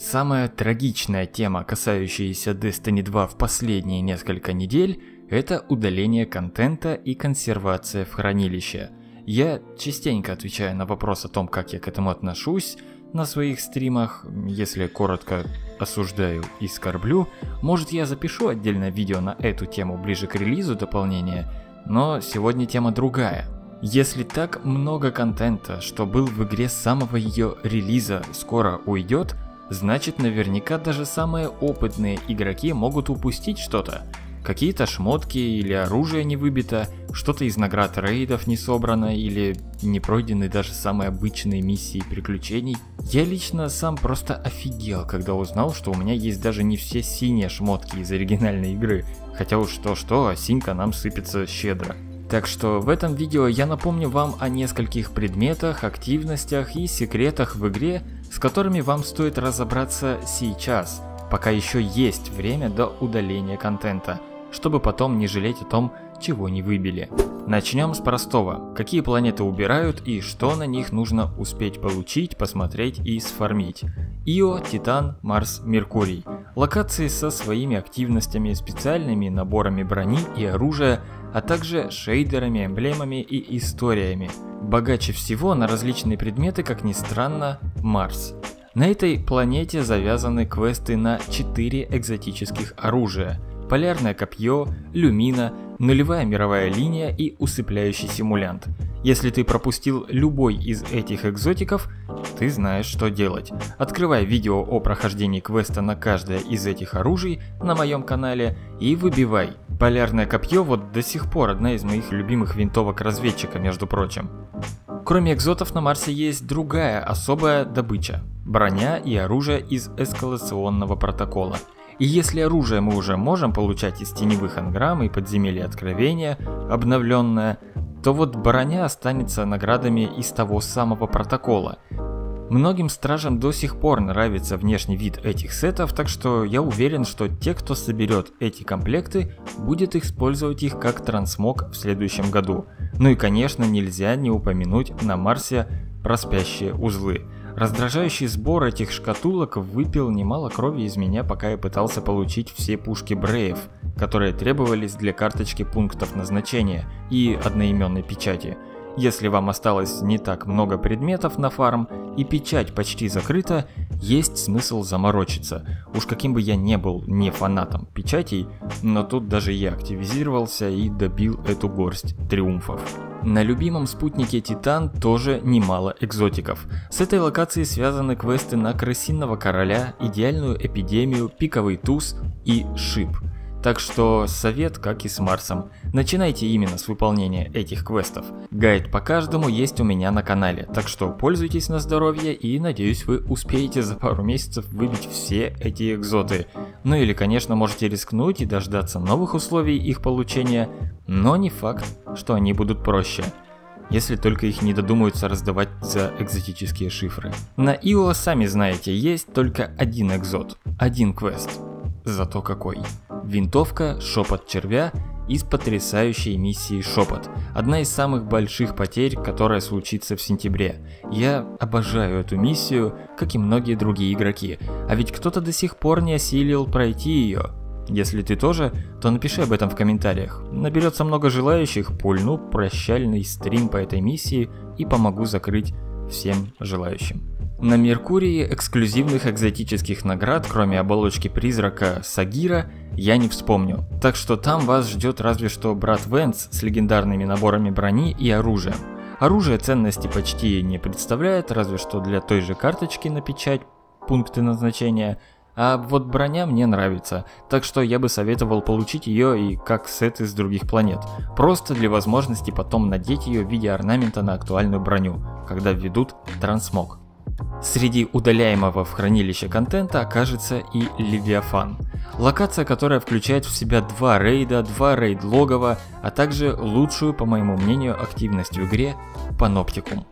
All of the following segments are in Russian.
Самая трагичная тема, касающаяся Destiny 2 в последние несколько недель, это удаление контента и консервация в хранилище. Я частенько отвечаю на вопрос о том, как я к этому отношусь на своих стримах. Если коротко осуждаю и скорблю, может, я запишу отдельное видео на эту тему ближе к релизу дополнения, но сегодня тема другая. Если так много контента, что был в игре с самого ее релиза, скоро уйдет, значит наверняка даже самые опытные игроки могут упустить что-то. Какие-то шмотки или оружие не выбито, что-то из наград рейдов не собрано или не пройдены даже самые обычные миссии приключений. Я лично сам просто офигел, когда узнал, что у меня есть даже не все синие шмотки из оригинальной игры, хотя уж что-что, а синька нам сыпется щедро. Так что в этом видео я напомню вам о нескольких предметах, активностях и секретах в игре, с которыми вам стоит разобраться сейчас, пока еще есть время до удаления контента, чтобы потом не жалеть о том, чего не выбили. Начнем с простого. Какие планеты убирают и что на них нужно успеть получить, посмотреть и сфармить. Ио, Титан, Марс, Меркурий. Локации со своими активностями, специальными наборами брони и оружия, а также шейдерами, эмблемами и историями. Богаче всего на различные предметы, как ни странно, Марс. На этой планете завязаны квесты на 4 экзотических оружия. Полярное копье, люмина, нулевая мировая линия и усыпляющий симулянт. Если ты пропустил любой из этих экзотиков, ты знаешь, что делать. Открывай видео о прохождении квеста на каждое из этих оружий на моем канале и выбивай. Полярное копье вот до сих пор одна из моих любимых винтовок разведчика, между прочим. Кроме экзотов на Марсе есть другая особая добыча – броня и оружие из эскалационного протокола. И если оружие мы уже можем получать из теневых анграмм и подземелья откровения, обновленное, то вот броня останется наградами из того самого протокола. Многим стражам до сих пор нравится внешний вид этих сетов, так что я уверен, что те, кто соберет эти комплекты, будет использовать их как трансмог в следующем году. Ну и конечно нельзя не упомянуть на Марсе про спящие узлы. Раздражающий сбор этих шкатулок выпил немало крови из меня, пока я пытался получить все пушки Брейв, которые требовались для карточки пунктов назначения и одноименной печати. Если вам осталось не так много предметов на фарм и печать почти закрыта, есть смысл заморочиться. Уж каким бы я не был не фанатом печатей, но тут даже я активизировался и добил эту горсть триумфов. На любимом спутнике Титан тоже немало экзотиков. С этой локацией связаны квесты на Крысиного Короля, Идеальную Эпидемию, Пиковый Туз и Шип. Так что совет, как и с Марсом, начинайте именно с выполнения этих квестов. Гайд по каждому есть у меня на канале, так что пользуйтесь на здоровье и надеюсь вы успеете за пару месяцев выбить все эти экзоты. Ну или конечно можете рискнуть и дождаться новых условий их получения, но не факт, что они будут проще. Если только их не додумаются раздавать за экзотические шифры. На Ио, сами знаете, есть только один экзот, один квест. Зато какой. Винтовка «Шепот червя» из потрясающей миссии «Шепот». Одна из самых больших потерь, которая случится в сентябре. Я обожаю эту миссию, как и многие другие игроки. А ведь кто-то до сих пор не осилил пройти ее. Если ты тоже, то напиши об этом в комментариях. Наберется много желающих, пульну прощальный стрим по этой миссии и помогу закрыть всем желающим. На Меркурии эксклюзивных экзотических наград, кроме оболочки призрака Сагира, я не вспомню. Так что там вас ждет разве что брат Венс с легендарными наборами брони и оружием. Оружие ценности почти не представляет, разве что для той же карточки на печать, пункты назначения. А вот броня мне нравится, так что я бы советовал получить ее и как сет из других планет. Просто для возможности потом надеть ее в виде орнамента на актуальную броню, когда введут трансмог. Среди удаляемого в хранилище контента окажется и Левиафан. Локация, которая включает в себя 2 рейда, 2 рейд-логова, а также лучшую, по моему мнению, активность в игре – Паноптикум.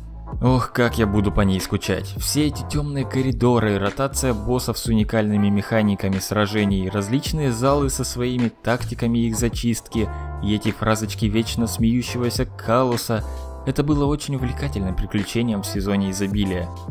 Ох, как я буду по ней скучать. Все эти темные коридоры, ротация боссов с уникальными механиками сражений, различные залы со своими тактиками их зачистки и эти фразочки вечно смеющегося Калуса – это было очень увлекательным приключением в сезоне изобилия.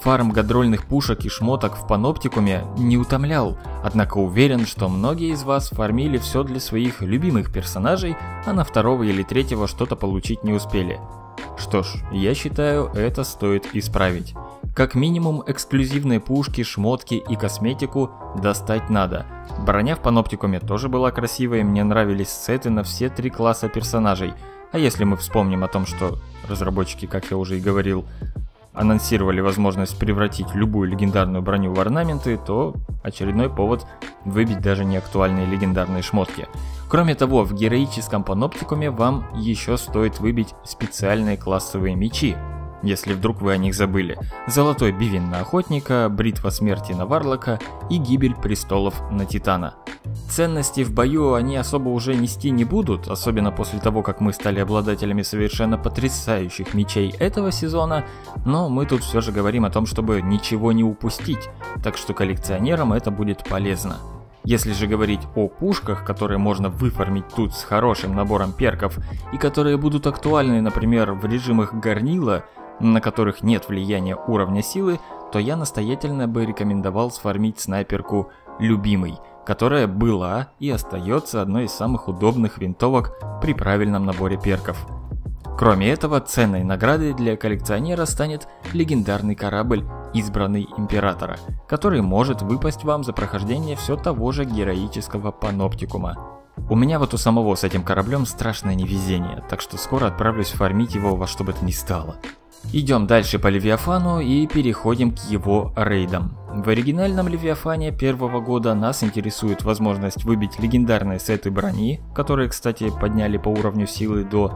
Фарм гадрольных пушек и шмоток в паноптикуме не утомлял, однако уверен, что многие из вас фармили все для своих любимых персонажей, а на второго или третьего что-то получить не успели. Что ж, я считаю, это стоит исправить. Как минимум, эксклюзивные пушки, шмотки и косметику достать надо. Броня в паноптикуме тоже была красивой, мне нравились сеты на все 3 класса персонажей. А если мы вспомним о том, что разработчики, как я уже и говорил, анонсировали возможность превратить любую легендарную броню в орнаменты, то очередной повод выбить даже неактуальные легендарные шмотки. Кроме того, в героическом паноптикуме вам еще стоит выбить специальные классовые мечи, если вдруг вы о них забыли. Золотой бивень на охотника, бритва смерти на варлока и гибель престолов на титана. Ценности в бою они особо уже нести не будут, особенно после того, как мы стали обладателями совершенно потрясающих мечей этого сезона, но мы тут все же говорим о том, чтобы ничего не упустить, так что коллекционерам это будет полезно. Если же говорить о пушках, которые можно выфармить тут с хорошим набором перков и которые будут актуальны, например, в режимах горнила, на которых нет влияния уровня силы, то я настоятельно бы рекомендовал сфармить снайперку «Любимый», которая была и остается одной из самых удобных винтовок при правильном наборе перков. Кроме этого, ценной наградой для коллекционера станет легендарный корабль «Избранный Императора», который может выпасть вам за прохождение все того же героического паноптикума. У меня вот у самого с этим кораблем страшное невезение, так что скоро отправлюсь фармить его во что бы то ни стало. Идем дальше по Левиафану и переходим к его рейдам. В оригинальном Левиафане первого года нас интересует возможность выбить легендарные сеты брони, которые, кстати, подняли по уровню силы до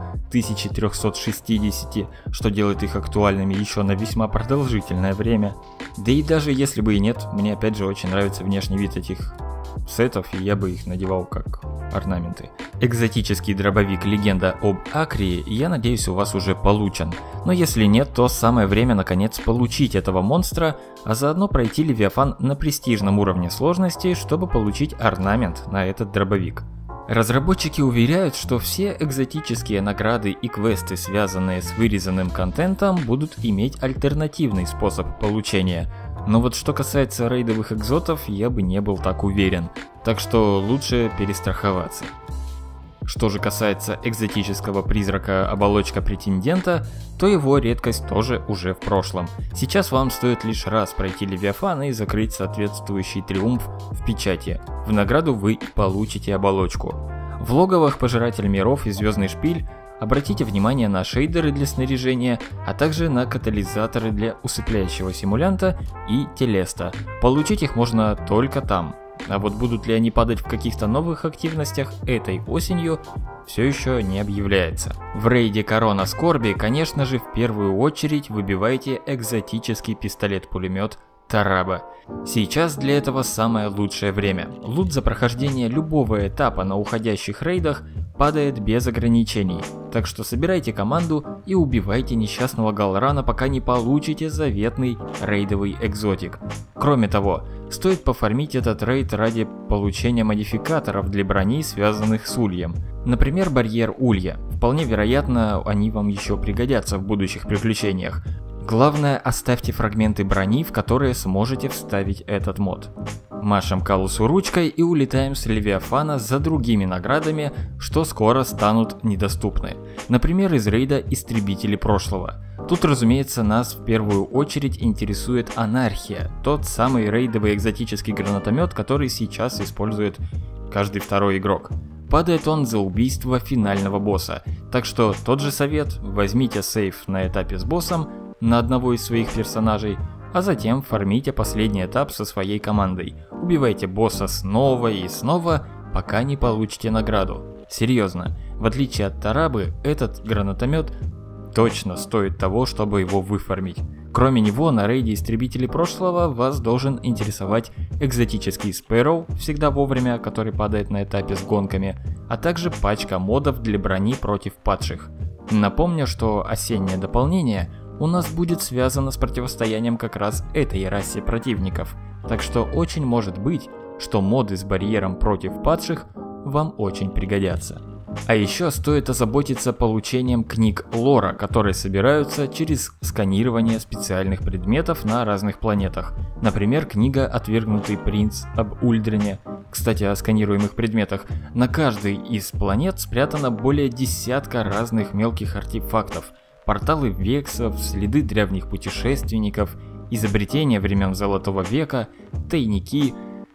1360, что делает их актуальными еще на весьма продолжительное время. Да и даже если бы и нет, мне опять же очень нравится внешний вид этих сетов, и я бы их надевал как орнаменты. Экзотический дробовик «Легенда об Акрии», я надеюсь, у вас уже получен. Но если нет, то самое время наконец получить этого монстра, а заодно пройти Левиафан на престижном уровне сложности, чтобы получить орнамент на этот дробовик. Разработчики уверяют, что все экзотические награды и квесты, связанные с вырезанным контентом, будут иметь альтернативный способ получения. Но вот что касается рейдовых экзотов, я бы не был так уверен, так что лучше перестраховаться. Что же касается экзотического призрака оболочка претендента, то его редкость тоже уже в прошлом. Сейчас вам стоит лишь раз пройти Левиафан и закрыть соответствующий триумф в печати. В награду вы получите оболочку. В логовах Пожиратель миров и Звездный шпиль обратите внимание на шейдеры для снаряжения, а также на катализаторы для усыпляющего симулянта и телеста. Получить их можно только там. А вот будут ли они падать в каких-то новых активностях этой осенью, все еще не объявляется. В рейде Корона Скорби, конечно же, в первую очередь выбивайте экзотический пистолет-пулемет Тараба. Сейчас для этого самое лучшее время. Лут за прохождение любого этапа на уходящих рейдах падает без ограничений, так что собирайте команду и убивайте несчастного Галрана, пока не получите заветный рейдовый экзотик. Кроме того, стоит пофармить этот рейд ради получения модификаторов для брони, связанных с ульем. Например, барьер улья. Вполне вероятно, они вам еще пригодятся в будущих приключениях. Главное, оставьте фрагменты брони, в которые сможете вставить этот мод. Машем Калусу ручкой и улетаем с Левиафана за другими наградами, что скоро станут недоступны. Например, из рейда Истребители прошлого. Тут, разумеется, нас в первую очередь интересует Анархия, тот самый рейдовый экзотический гранатомет, который сейчас использует каждый второй игрок. Падает он за убийство финального босса, так что тот же совет: возьмите сейф на этапе с боссом на одного из своих персонажей, а затем фармите последний этап со своей командой. Убивайте босса снова и снова, пока не получите награду. Серьезно, в отличие от Тарабы, этот гранатомет точно стоит того, чтобы его выфармить. Кроме него, на рейде Истребителей прошлого вас должен интересовать экзотический Спэроу, всегда вовремя, который падает на этапе с гонками, а также пачка модов для брони против падших. Напомню, что осеннее дополнение у нас будет связано с противостоянием как раз этой расе противников, так что очень может быть, что моды с барьером против падших вам очень пригодятся. А еще стоит озаботиться получением книг лора, которые собираются через сканирование специальных предметов на разных планетах. Например, книга «Отвергнутый принц» об Ульдрене. Кстати, о сканируемых предметах. На каждой из планет спрятано более десятка разных мелких артефактов. Порталы вексов, следы древних путешественников, изобретения времен Золотого века, тайники.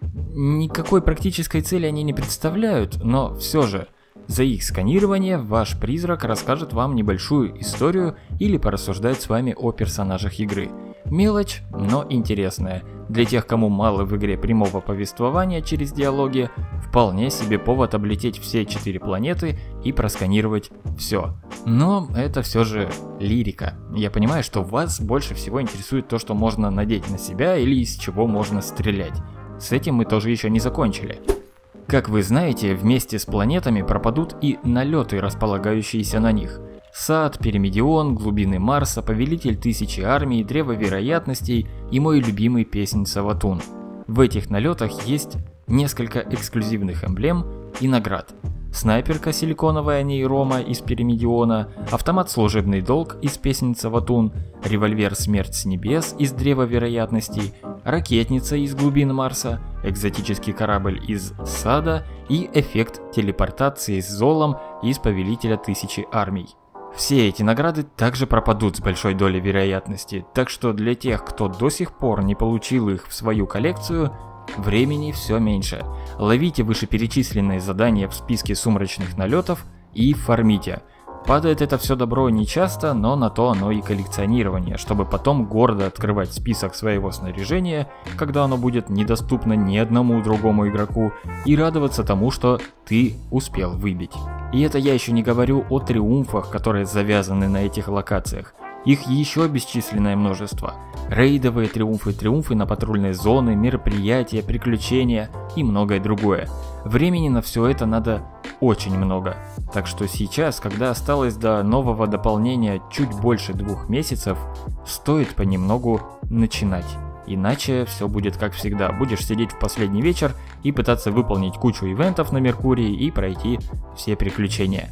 Никакой практической цели они не представляют, но все же, за их сканирование ваш призрак расскажет вам небольшую историю или порассуждает с вами о персонажах игры. Мелочь, но интересная. Для тех, кому мало в игре прямого повествования через диалоги, вполне себе повод облететь все 4 планеты и просканировать все. Но это все же лирика. Я понимаю, что вас больше всего интересует то, что можно надеть на себя или из чего можно стрелять. С этим мы тоже еще не закончили. Как вы знаете, вместе с планетами пропадут и налеты, располагающиеся на них. Сад, Пирамидион, глубины Марса, Повелитель Тысячи Армий, Древо Вероятностей и мой любимый песнь Саватун. В этих налетах есть несколько эксклюзивных эмблем и наград. Снайперка силиконовая нейрома из Пирамидиона, автомат Служебный долг из песен Саватун, револьвер Смерть с небес из Древа Вероятностей, ракетница из глубин Марса, экзотический корабль из Сада и эффект телепортации с Золом из Повелителя Тысячи Армий. Все эти награды также пропадут с большой долей вероятности, так что для тех, кто до сих пор не получил их в свою коллекцию, времени все меньше. Ловите вышеперечисленные задания в списке сумрачных налетов и фармите. Падает это все добро не часто, но на то оно и коллекционирование, чтобы потом гордо открывать список своего снаряжения, когда оно будет недоступно ни одному другому игроку, и радоваться тому, что ты успел выбить. И это я еще не говорю о триумфах, которые завязаны на этих локациях. Их еще бесчисленное множество. Рейдовые триумфы, триумфы на патрульной зоны, мероприятия, приключения и многое другое. Времени на все это надо очень много. Так что сейчас, когда осталось до нового дополнения чуть больше 2 месяцев, стоит понемногу начинать. Иначе все будет как всегда. Будешь сидеть в последний вечер и пытаться выполнить кучу ивентов на Меркурии и пройти все приключения.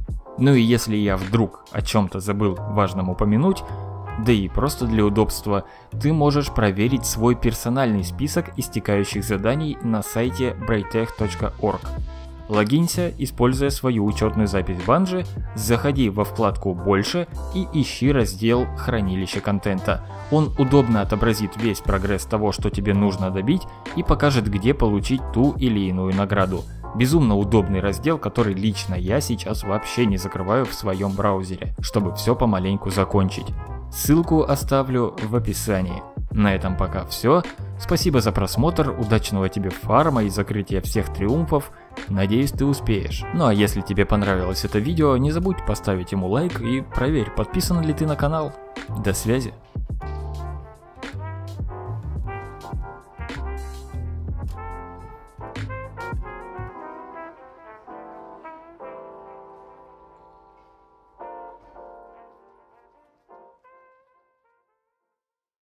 Ну и если я вдруг о чем-то забыл важным упомянуть, да и просто для удобства, ты можешь проверить свой персональный список истекающих заданий на сайте braytech.org. Логинься, используя свою учетную запись Bungie, заходи во вкладку «Больше» и ищи раздел «Хранилище контента». Он удобно отобразит весь прогресс того, что тебе нужно добить, и покажет, где получить ту или иную награду. Безумно удобный раздел, который лично я сейчас вообще не закрываю в своем браузере, чтобы все помаленьку закончить. Ссылку оставлю в описании. На этом пока все. Спасибо за просмотр, удачного тебе фарма и закрытия всех триумфов. Надеюсь, ты успеешь. Ну а если тебе понравилось это видео, не забудь поставить ему лайк и проверь, подписан ли ты на канал. До связи.